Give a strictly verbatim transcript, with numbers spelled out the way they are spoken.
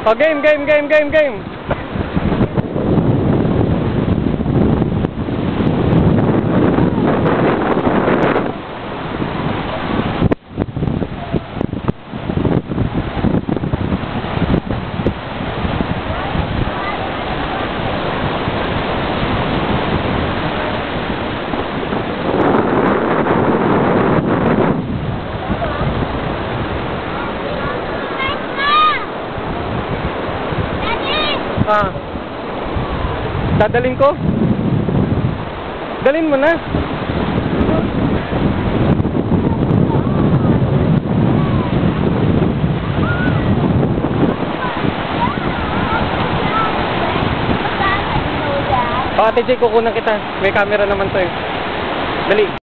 Oh, game, game, game, game, game. Ah. Dadalhin ko? Dalhin mo na. Oh, Ate J, kukunan kita. May camera naman to eh. Dali.